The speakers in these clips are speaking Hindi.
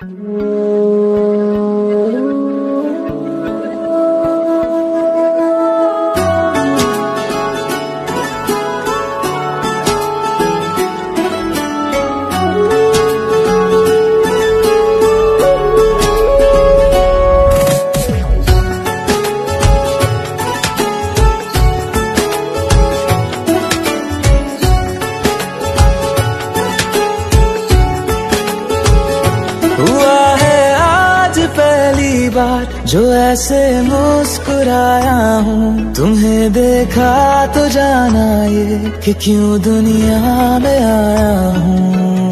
जो ऐसे मुस्कुराया हूँ, तुम्हें देखा तो जाना ये कि क्यों दुनिया में आया हूँ।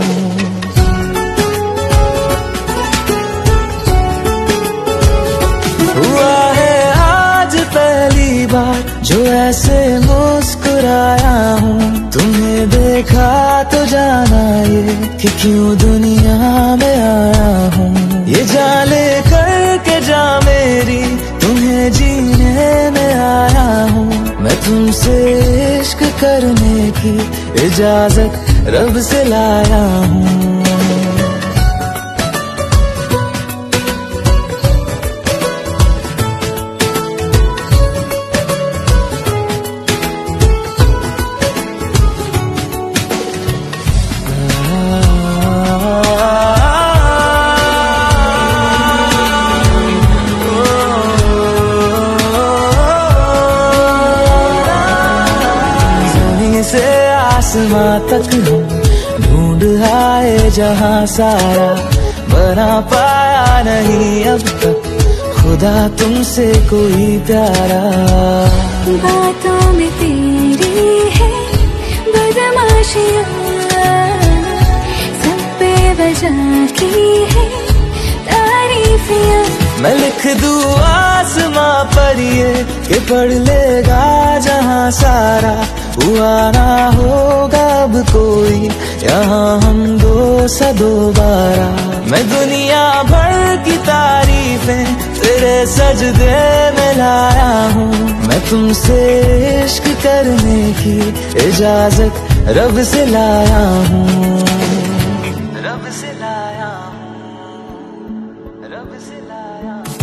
हुआ है आज पहली बार जो ऐसे मुस्कुराया हूँ, तुम्हें देखा तो जाना ये कि क्यों दुनिया में आया हूँ। ये जाले करके जा मेरी तुम्हें जीने में आया हूँ। मैं तुमसे इश्क करने की इजाजत रब से लाया हूँ। आसमां तक हम ढूंढ आए जहां सारा, बना पाया नहीं अब तक खुदा तुमसे कोई प्यारा। बातों में तेरी है बदमाशियां, सब बेवजह की है तारीफियां। मैं लिख दूं आसमां पर ये कि पढ़ लेगा जहां सारा, हुआ ना होगा अब कोई यहाँ हम दो सा दोबारा। मैं दुनिया भर की तारीफें तेरे सजदे में लाया हूँ। मैं तुमसे इश्क करने की इजाजत रब से लाया हूँ। रब से लाया हूँ, रब से लाया हूँ।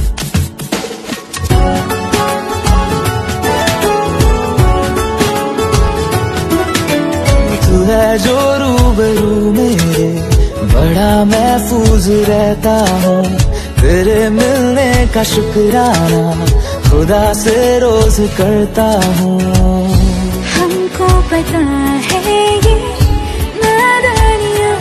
तू है जो रूबरू मेरे, बड़ा महफूज रहता हूँ। तेरे मिलने का शुक्राना खुदा से रोज करता हूँ। हमको पता है ये नादानियाँ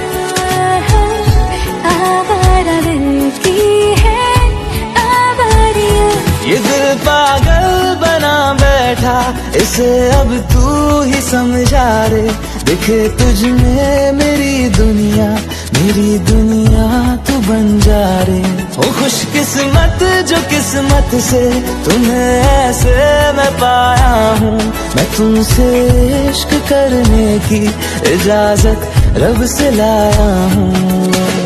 आवारा दिल की है आवारियाँ। ये दिल पागल बना बैठा, इसे अब तू ही समझा रे। दिखे तुझ में मेरी दुनिया तू बन जा रे। ओ खुशकिस्मत जो किस्मत से तुम्हें ऐसे मैं पाया हूँ। मैं तुमसे इश्क करने की इजाजत रब से लाया हूँ।